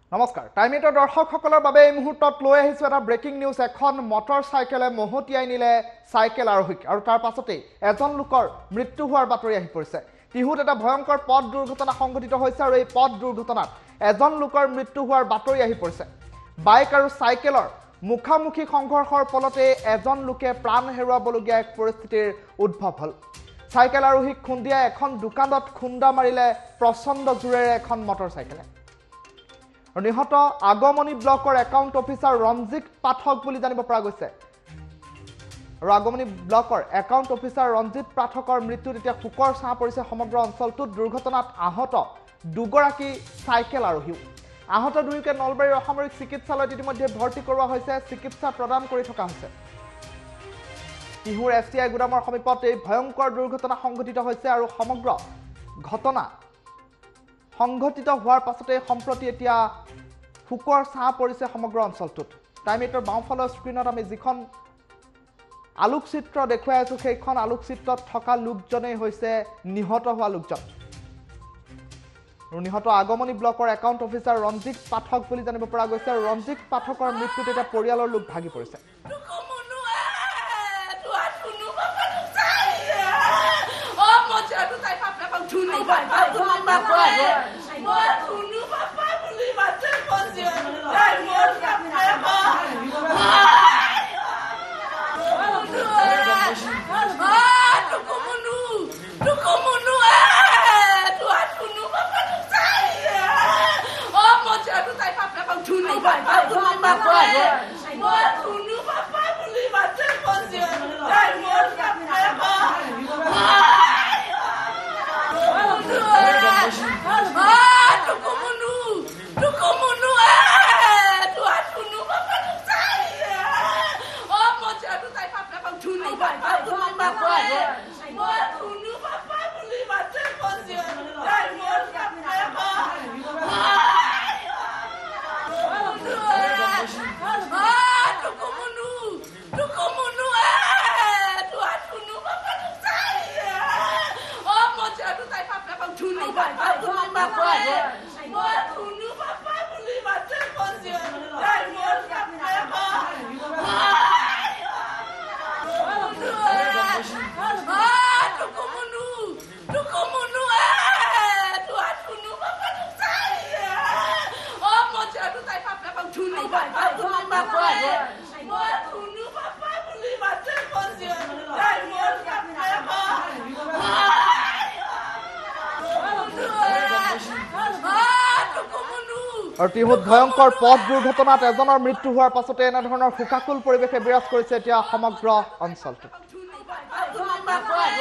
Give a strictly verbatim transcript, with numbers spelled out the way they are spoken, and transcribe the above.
নমস্কাৰ টাইমেটৰ দৰ্শকসকলৰ বাবে এই মুহূৰ্তত লৈ আহিছো এটা ব্ৰেকিং নিউজ এখন মটৰ চাইকেলে মহতিয়াই নিলে চাইকেল আৰোহীক আৰু তাৰ পাছতে এজন লোকৰ মৃত্যু হোৱাৰ বাতৰি আহি পৰিছে তিহুত এটা ভয়ংকৰ পথ দুৰ্ঘটনা সংঘটিত হৈছে আৰু এই পথ দুৰ্ঘটনাত এজন লোকৰ মৃত্যু হোৱাৰ বাতৰি আহি পৰিছে বাইক আৰু চাইকেলৰ মুখামুখি সংঘৰ্ষৰ ফলতে এজন লোকে প্ৰাণ হেৰুৱাবলগীয়া এক পৰিস্থিতিৰ উদ্ভৱ হ'ল চাইকেল আৰোহীক খুন্দিয়া এখন দোকানত খুন্দা মাৰিলে প্ৰচণ্ড জোৰেৰে এখন মটৰ চাইকেলে নিহত আগমনী ব্লকৰ একাউণ্ট অফিচাৰ ৰঞ্জিত পাঠক বুলি জানিব পৰা গৈছে আৰু আগমনী ব্লকৰ একাউণ্ট অফিচাৰ ৰঞ্জিত পাঠকৰ মৃত্যুত এতিয়া শোকৰ ছাঁ পৰিছে সমগ্ৰ অঞ্চলটোত দুৰ্ঘটনাত আহত দুগৰাকী চাইকেল আৰোহীও আহত দুয়োকে নলবাৰীৰ অসামৰিক চিকিৎসালয়ত ইতিমধ্যে ভৰ্তি কৰোৱা হৈছে চিকিৎসা প্ৰদান কৰি থকা হৈছে তিহুৰ এফ টি আই গুদামৰ সমীপত এই ভয়ংকৰ দুৰ্ঘটনা সংঘটিত হৈছে আৰু সমগ্ৰ ঘটনা সংঘটিত হোৱাৰ পাছতে সম্প্ৰতি এতিয়া শোকৰ ছাঁ পৰিছে সমগ্ৰ অঞ্চলটোত টাইমেটৰ বাওঁফালৰ স্ক্ৰীনত আমি যিখন আলোকচিত্ৰ দেখুৱাই আছো সেইখন আলোকচিত্ৰত থকা লোকজনেই হৈছে নিহত হোৱা লোকজন নিহত আগমনী ব্লকৰ একাউণ্ট অফিচাৰ ৰঞ্জিত পাঠক বুলি জানিব পৰা গৈছে আৰু ৰঞ্জিত পাঠকৰ মৃত্যুত এতিয়া পৰিয়ালৰ লোক ভাগি পৰিছে আৰু তিহুত ভয়ংকৰ পথ দুৰ্ঘটনাত এজনৰ মৃত্যু হোৱাৰ পাছতে এনেধৰণৰ শোকাকুল পৰিৱেশে বিৰাজ কৰিছে এতিয়া সমগ্ৰ অঞ্চলটোত